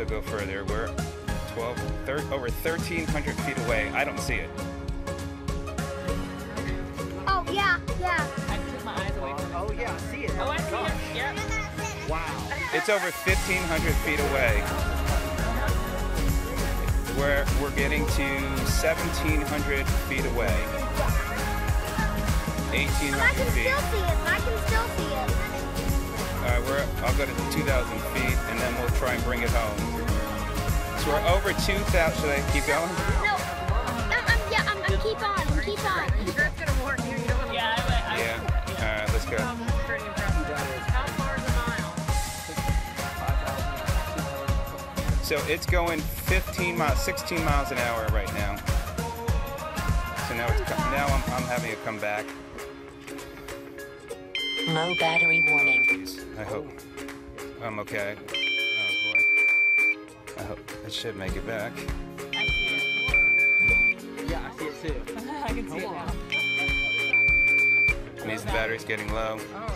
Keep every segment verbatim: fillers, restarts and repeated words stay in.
also go further. We're twelve, thirteen, over thirteen hundred feet away. I don't see it. Oh, yeah, yeah. I took my eyes away from it. Oh yeah, I see it. Oh, I see Gosh. it. Yep. Wow. It's over fifteen hundred feet away. We're, we're getting to seventeen hundred feet away. eighteen And I can hundred feet. still see it. I can still see it. Alright, we're, I'll go to two thousand feet and then we'll try and bring it home. So we're over two thousand. Should I keep going? No. I'm, I'm, yeah, I'm, I'm keep on. I'm keep on. That's gonna warn you. You don't yeah, I, I, Yeah. Alright, let's go. Um, pretty impressive. How far is a mile? So it's going fifteen miles, sixteen miles an hour right now. So now it's co- now I'm, I'm having it come back. Low battery warning. Please, I hope I'm okay. Oh boy. I hope it should make it back. I see it. Yeah, I see it too. I can see it now. It means the battery's getting low. Oh,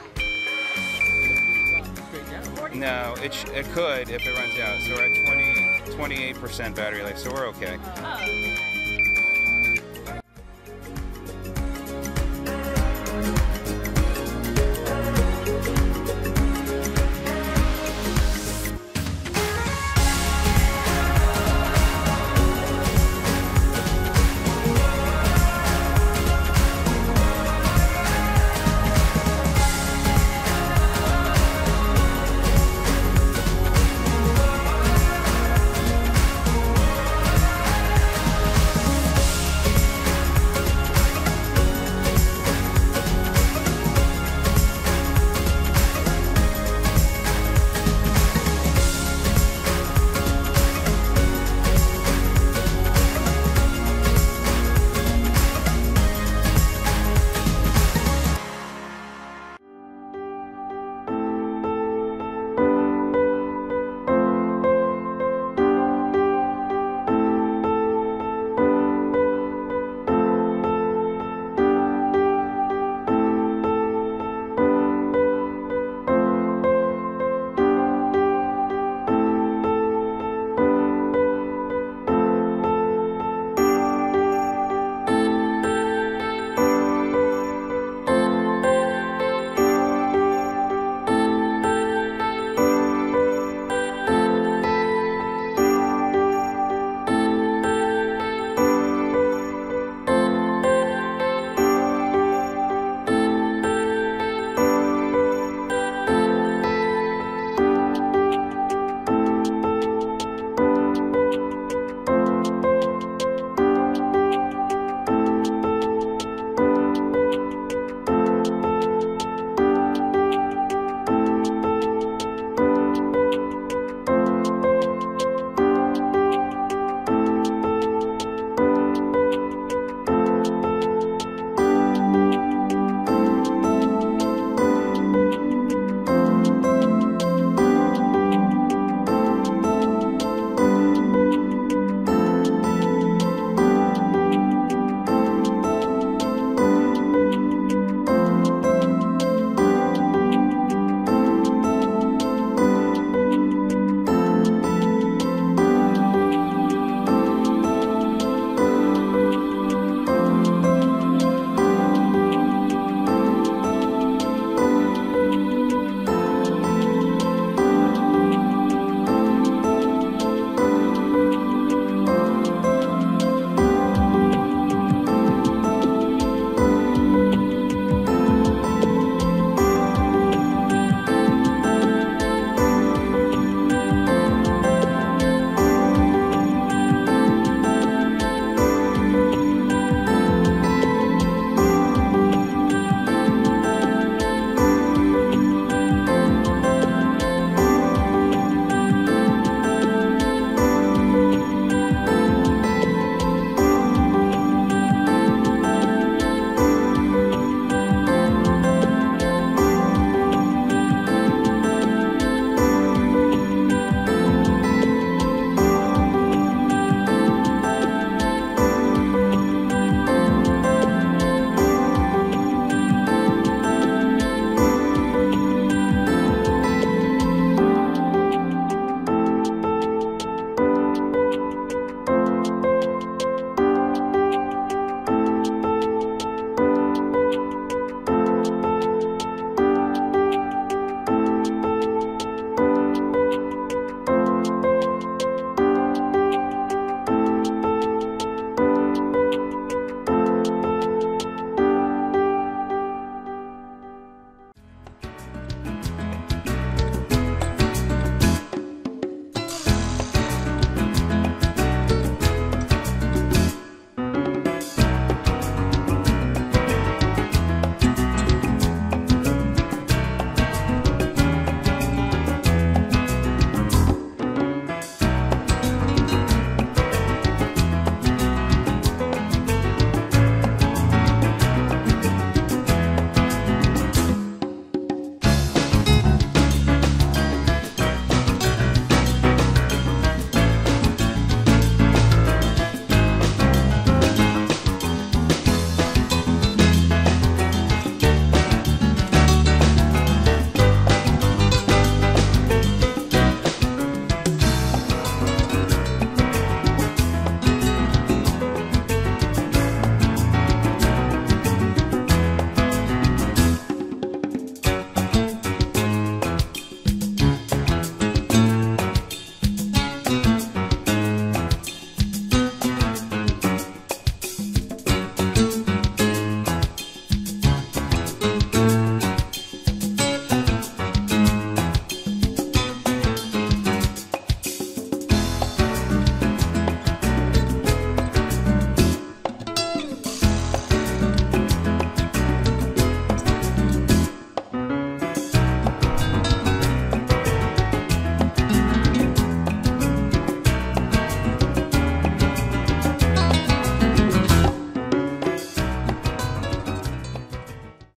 Straight down. No, it sh it could if it runs out. So we're at twenty, twenty-eight percent battery life, so we're okay. really? Oh.